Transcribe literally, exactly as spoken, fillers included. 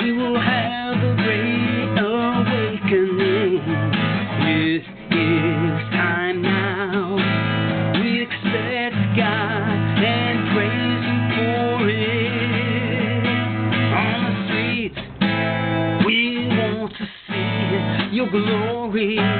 we will have a great awakening. It is time now. We expect God and praise Him for it. On the streets, we want to see Your glory.